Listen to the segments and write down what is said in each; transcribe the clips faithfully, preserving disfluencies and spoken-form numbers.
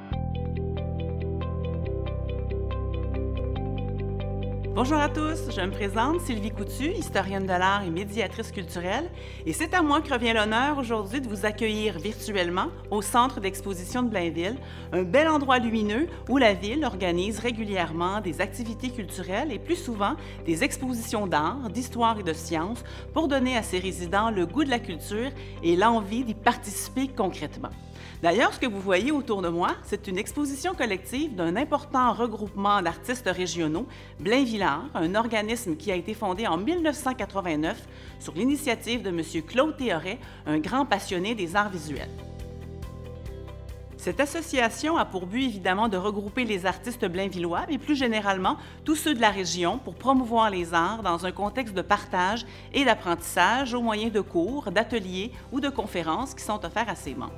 Bonjour à tous, je me présente Sylvie Coutu, historienne de l'art et médiatrice culturelle, et c'est à moi que revient l'honneur aujourd'hui de vous accueillir virtuellement au Centre d'exposition de Blainville, un bel endroit lumineux où la ville organise régulièrement des activités culturelles et plus souvent des expositions d'art, d'histoire et de sciences pour donner à ses résidents le goût de la culture et l'envie d'y participer concrètement. D'ailleurs, ce que vous voyez autour de moi, c'est une exposition collective d'un important regroupement d'artistes régionaux, Blainvillard, un organisme qui a été fondé en mille neuf cent quatre-vingt-neuf sur l'initiative de M. Claude Théoret, un grand passionné des arts visuels. Cette association a pour but évidemment de regrouper les artistes blainvillois, mais plus généralement tous ceux de la région pour promouvoir les arts dans un contexte de partage et d'apprentissage au moyen de cours, d'ateliers ou de conférences qui sont offerts à ses membres.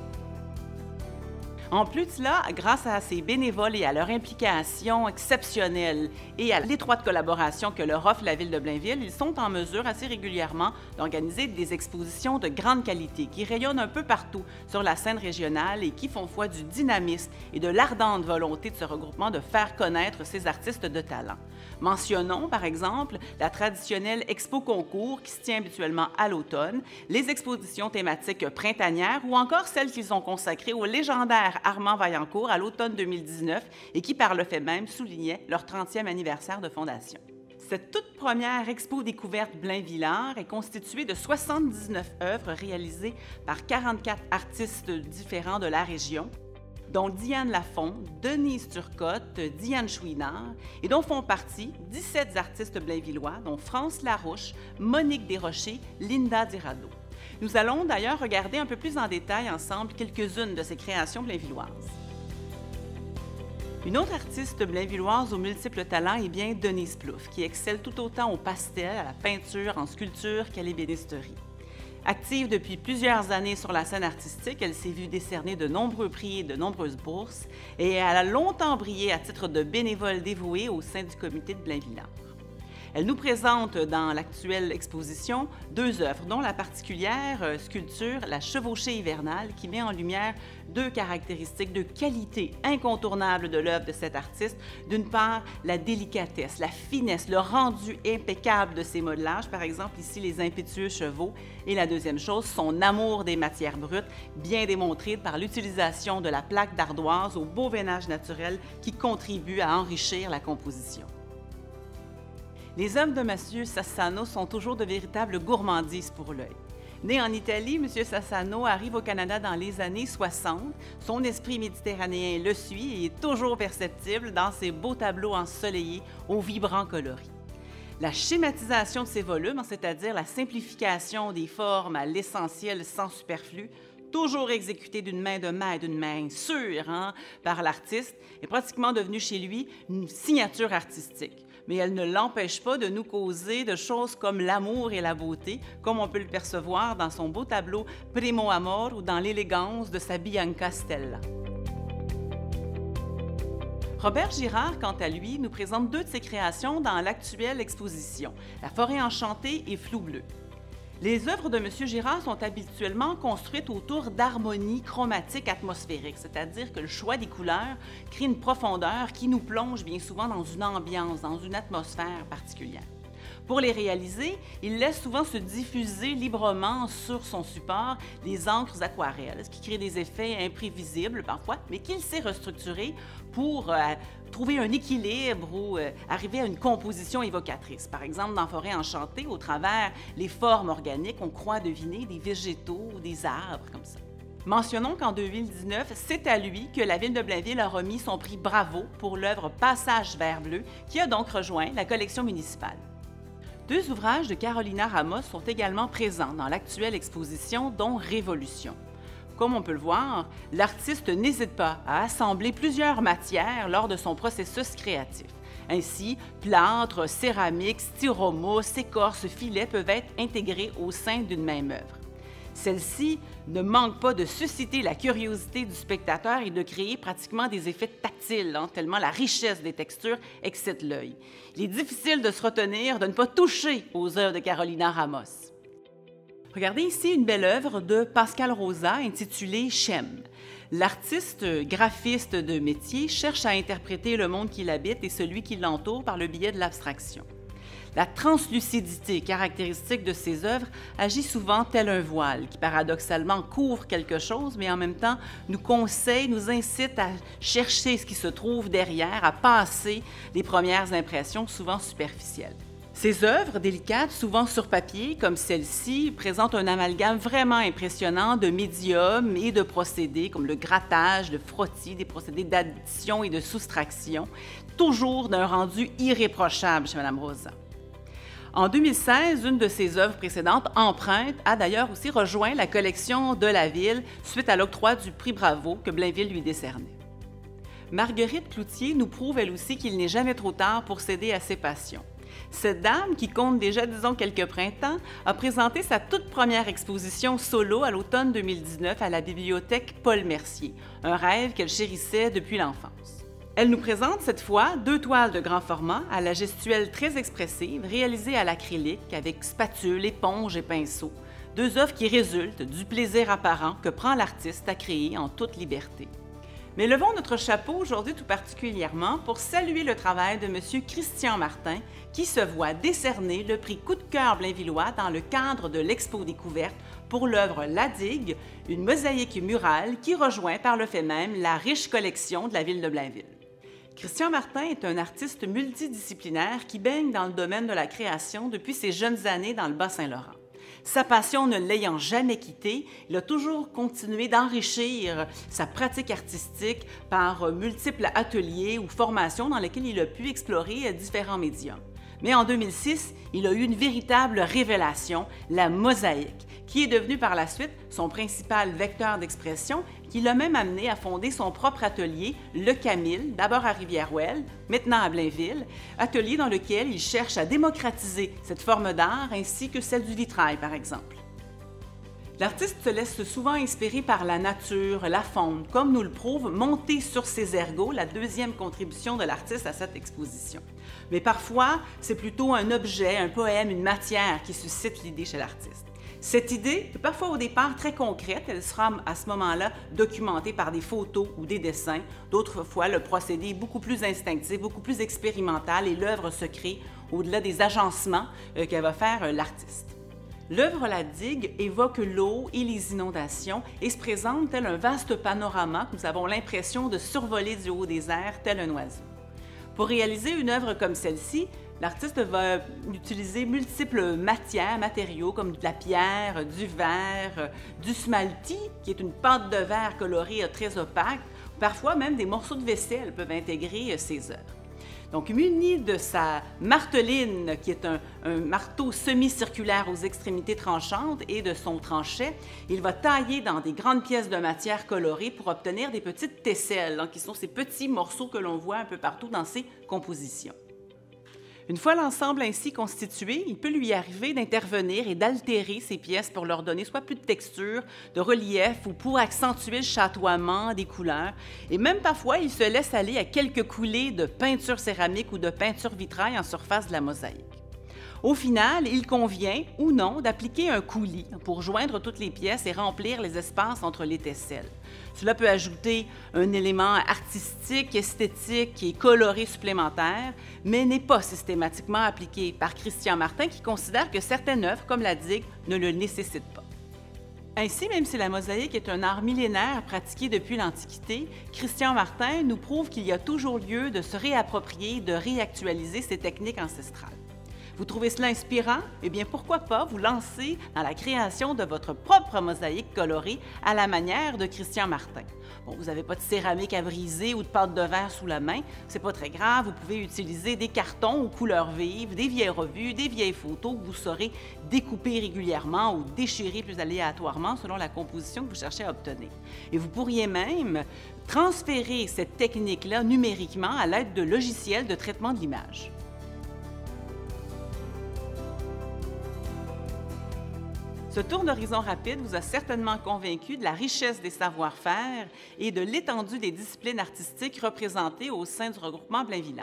En plus de cela, grâce à ces bénévoles et à leur implication exceptionnelle et à l'étroite collaboration que leur offre la Ville de Blainville, ils sont en mesure assez régulièrement d'organiser des expositions de grande qualité qui rayonnent un peu partout sur la scène régionale et qui font foi du dynamisme et de l'ardente volonté de ce regroupement de faire connaître ces artistes de talent. Mentionnons, par exemple, la traditionnelle Expo Concours qui se tient habituellement à l'automne, les expositions thématiques printanières ou encore celles qu'ils ont consacrées au légendaire Armand Vaillancourt à l'automne deux mille dix-neuf et qui, par le fait même, soulignait leur trentième anniversaire de fondation. Cette toute première Expo découverte Blainvillard est constituée de soixante-dix-neuf œuvres réalisées par quarante-quatre artistes différents de la région, dont Diane Lafont, Denise Turcotte, Diane Chouinard, et dont font partie dix-sept artistes blainvillois, dont France Larouche, Monique Desrochers, Linda Dirado. Nous allons d'ailleurs regarder un peu plus en détail ensemble quelques-unes de ces créations blainvilloises. Une autre artiste blainvilloise aux multiples talents est bien Denise Plouffe, qui excelle tout autant au pastel, à la peinture, en sculpture qu'à l'ébénisterie. Active depuis plusieurs années sur la scène artistique, elle s'est vue décerner de nombreux prix et de nombreuses bourses, et elle a longtemps brillé à titre de bénévole dévouée au sein du comité de Blainvillard. Elle nous présente dans l'actuelle exposition deux œuvres, dont la particulière euh, sculpture La Chevauchée hivernale, qui met en lumière deux caractéristiques de qualité incontournables de l'œuvre de cet artiste. D'une part, la délicatesse, la finesse, le rendu impeccable de ses modelages, par exemple ici les impétueux chevaux. Et la deuxième chose, son amour des matières brutes, bien démontré par l'utilisation de la plaque d'ardoise au beau veinage naturel qui contribue à enrichir la composition. Les œuvres de M. Sassano sont toujours de véritables gourmandises pour l'œil. Né en Italie, M. Sassano arrive au Canada dans les années soixante. Son esprit méditerranéen le suit et est toujours perceptible dans ses beaux tableaux ensoleillés aux vibrants coloris. La schématisation de ces volumes, c'est-à-dire la simplification des formes à l'essentiel sans superflu, toujours exécutée d'une main de maître, d'une main sûre hein, par l'artiste, est pratiquement devenue chez lui une signature artistique. Mais elle ne l'empêche pas de nous causer de choses comme l'amour et la beauté, comme on peut le percevoir dans son beau tableau Primo Amor ou dans l'élégance de sa Bianca Stella. Robert Girard, quant à lui, nous présente deux de ses créations dans l'actuelle exposition, La Forêt enchantée et Flou bleu. Les œuvres de M. Girard sont habituellement construites autour d'harmonies chromatiques atmosphériques, c'est-à-dire que le choix des couleurs crée une profondeur qui nous plonge bien souvent dans une ambiance, dans une atmosphère particulière. Pour les réaliser, il laisse souvent se diffuser librement sur son support des encres aquarelles, ce qui crée des effets imprévisibles parfois, mais qu'il sait restructurer pour euh, trouver un équilibre ou euh, arriver à une composition évocatrice. Par exemple, dans Forêt enchantée, au travers les formes organiques, on croit deviner des végétaux ou des arbres comme ça. Mentionnons qu'en deux mille dix-neuf, c'est à lui que la Ville de Blainville a remis son prix Bravo pour l'œuvre Passage vert bleu, qui a donc rejoint la collection municipale. Deux ouvrages de Carolina Ramos sont également présents dans l'actuelle exposition, dont Révolution. Comme on peut le voir, l'artiste n'hésite pas à assembler plusieurs matières lors de son processus créatif. Ainsi, plâtre, céramique, styromousse, écorce, filets peuvent être intégrés au sein d'une même œuvre. Celle-ci ne manque pas de susciter la curiosité du spectateur et de créer pratiquement des effets tactiles, hein, tellement la richesse des textures excite l'œil. Il est difficile de se retenir de ne pas toucher aux œuvres de Carolina Ramos. Regardez ici une belle œuvre de Pascal Rosa intitulée Chem. L'artiste graphiste de métier cherche à interpréter le monde qui l'habite et celui qui l'entoure par le biais de l'abstraction. La translucidité caractéristique de ses œuvres agit souvent tel un voile qui paradoxalement couvre quelque chose, mais en même temps nous conseille, nous incite à chercher ce qui se trouve derrière, à passer les premières impressions souvent superficielles. Ces œuvres délicates, souvent sur papier, comme celle-ci, présentent un amalgame vraiment impressionnant de médiums et de procédés comme le grattage, le frottis, des procédés d'addition et de soustraction, toujours d'un rendu irréprochable chez Mme Rosa. En deux mille seize, une de ses œuvres précédentes, Empreinte, a d'ailleurs aussi rejoint la collection de la Ville suite à l'octroi du prix Bravo que Blainville lui décernait. Marguerite Cloutier nous prouve elle aussi qu'il n'est jamais trop tard pour céder à ses passions. Cette dame, qui compte déjà, disons, quelques printemps, a présenté sa toute première exposition solo à l'automne deux mille dix-neuf à la bibliothèque Paul Mercier, un rêve qu'elle chérissait depuis l'enfance. Elle nous présente cette fois deux toiles de grand format à la gestuelle très expressive, réalisées à l'acrylique avec spatule, éponge et pinceau, deux œuvres qui résultent du plaisir apparent que prend l'artiste à créer en toute liberté. Mais levons notre chapeau aujourd'hui tout particulièrement pour saluer le travail de M. Christian Martin, qui se voit décerner le prix Coup de cœur Blainvillois dans le cadre de l'Expo Découverte pour l'œuvre La Digue, une mosaïque murale qui rejoint par le fait même la riche collection de la ville de Blainville. Christian Martin est un artiste multidisciplinaire qui baigne dans le domaine de la création depuis ses jeunes années dans le Bas-Saint-Laurent. Sa passion ne l'ayant jamais quitté, il a toujours continué d'enrichir sa pratique artistique par multiples ateliers ou formations dans lesquels il a pu explorer différents médiums. Mais en deux mille six, il a eu une véritable révélation, la mosaïque, qui est devenue par la suite son principal vecteur d'expression, qui l'a même amené à fonder son propre atelier, Le Camille, d'abord à Rivière-Ouelle, maintenant à Blainville, atelier dans lequel il cherche à démocratiser cette forme d'art ainsi que celle du vitrail, par exemple. L'artiste se laisse souvent inspirer par la nature, la faune, comme nous le prouve Monter sur ses ergots, la deuxième contribution de l'artiste à cette exposition. Mais parfois, c'est plutôt un objet, un poème, une matière qui suscite l'idée chez l'artiste. Cette idée est parfois au départ très concrète, elle sera à ce moment-là documentée par des photos ou des dessins. D'autres fois, le procédé est beaucoup plus instinctif, beaucoup plus expérimental et l'œuvre se crée au-delà des agencements euh, qu'elle va faire euh, l'artiste. L'œuvre La Digue évoque l'eau et les inondations et se présente tel un vaste panorama que nous avons l'impression de survoler du haut des airs tel un oiseau. Pour réaliser une œuvre comme celle-ci, l'artiste va utiliser multiples matières, matériaux comme de la pierre, du verre, du smalti, qui est une pâte de verre colorée très opaque. Parfois même des morceaux de vaisselle peuvent intégrer ces œuvres. Donc, muni de sa marteline, qui est un, un marteau semi-circulaire aux extrémités tranchantes, et de son tranchet, il va tailler dans des grandes pièces de matière colorée pour obtenir des petites tesselles, hein, qui sont ces petits morceaux que l'on voit un peu partout dans ses compositions. Une fois l'ensemble ainsi constitué, il peut lui arriver d'intervenir et d'altérer ces pièces pour leur donner soit plus de texture, de relief ou pour accentuer le chatoiement des couleurs. Et même parfois, il se laisse aller à quelques coulées de peinture céramique ou de peinture vitrail en surface de la mosaïque. Au final, il convient ou non d'appliquer un coulis pour joindre toutes les pièces et remplir les espaces entre les tesselles. Cela peut ajouter un élément artistique, esthétique et coloré supplémentaire, mais n'est pas systématiquement appliqué par Christian Martin qui considère que certaines œuvres, comme la Digue, ne le nécessitent pas. Ainsi, même si la mosaïque est un art millénaire pratiqué depuis l'Antiquité, Christian Martin nous prouve qu'il y a toujours lieu de se réapproprier, de réactualiser ces techniques ancestrales. Vous trouvez cela inspirant? Eh bien, pourquoi pas vous lancer dans la création de votre propre mosaïque colorée à la manière de Christian Martin. Bon, vous n'avez pas de céramique à briser ou de pâte de verre sous la main, c'est pas très grave, vous pouvez utiliser des cartons aux couleurs vives, des vieilles revues, des vieilles photos que vous saurez découper régulièrement ou déchirer plus aléatoirement selon la composition que vous cherchez à obtenir. Et vous pourriez même transférer cette technique-là numériquement à l'aide de logiciels de traitement de l'image. Ce tour d'horizon rapide vous a certainement convaincu de la richesse des savoir-faire et de l'étendue des disciplines artistiques représentées au sein du regroupement Blainvilland.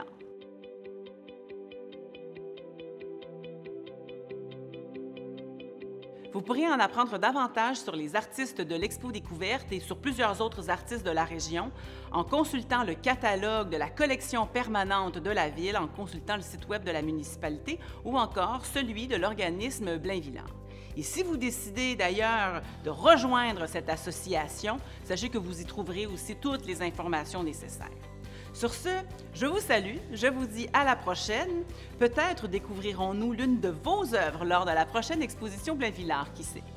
Vous pourrez en apprendre davantage sur les artistes de l'Expo Découverte et sur plusieurs autres artistes de la région en consultant le catalogue de la collection permanente de la Ville, en consultant le site web de la municipalité ou encore celui de l'organisme Blainvillard. Et si vous décidez d'ailleurs de rejoindre cette association, sachez que vous y trouverez aussi toutes les informations nécessaires. Sur ce, je vous salue, je vous dis à la prochaine. Peut-être découvrirons-nous l'une de vos œuvres lors de la prochaine exposition Blainvillard, qui sait.